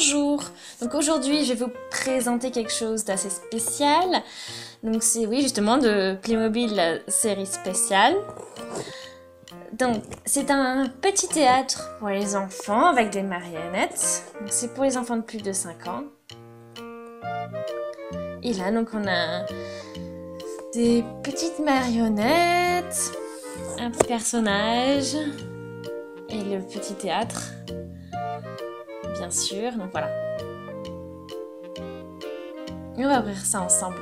bonjour. Donc aujourd'hui, je vais vous présenter quelque chose d'assez spécial. Donc c'est oui, justement de Playmobil, la série spéciale. Donc c'est un petit théâtre pour les enfants avec des marionnettes. Donc c'est pour les enfants de plus de 5 ans. Et là, donc on a des petites marionnettes, un personnage et le petit théâtre. Bien sûr, donc voilà. Et on va ouvrir ça ensemble.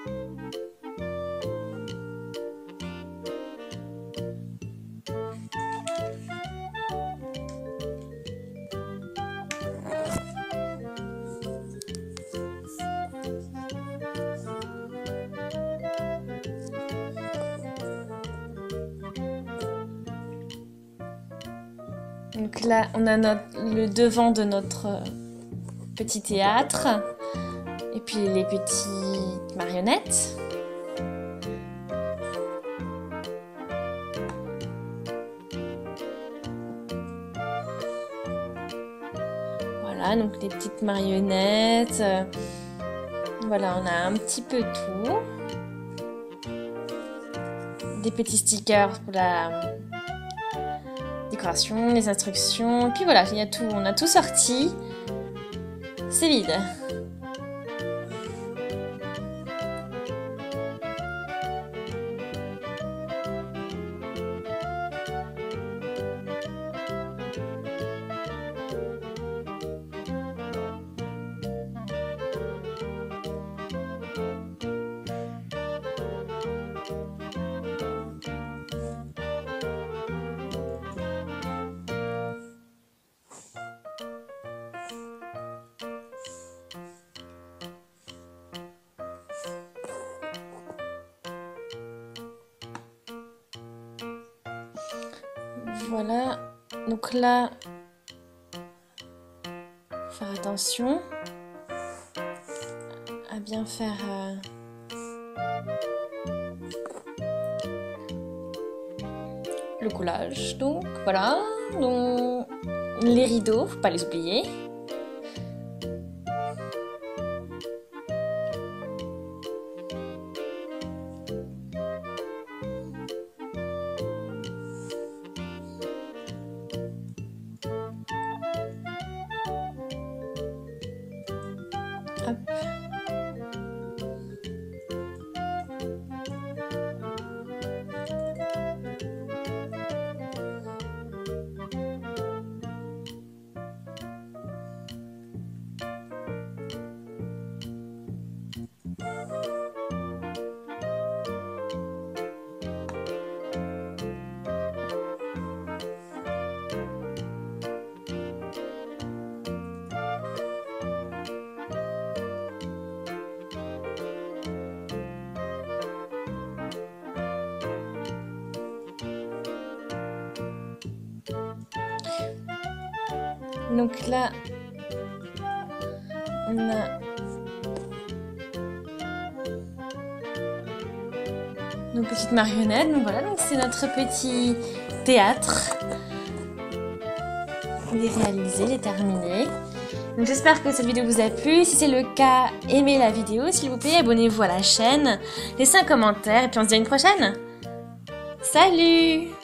Donc là, on a le devant de notre petit théâtre. Et puis les petites marionnettes. Voilà, donc les petites marionnettes. Voilà, on a un petit peu tout. Des petits stickers pour la décoration, les instructions. Et puis voilà, il y a tout, on a tout sorti. C'est vide. Voilà, donc là, faire attention à bien faire le collage. Donc voilà, donc, les rideaux, faut pas les oublier. Hop. Donc là, on a nos petites marionnettes. Donc voilà, donc c'est notre petit théâtre. Il est réalisé, il est terminé. Donc j'espère que cette vidéo vous a plu. Si c'est le cas, aimez la vidéo s'il vous plaît, abonnez-vous à la chaîne, laissez un commentaire et puis on se dit à une prochaine. Salut!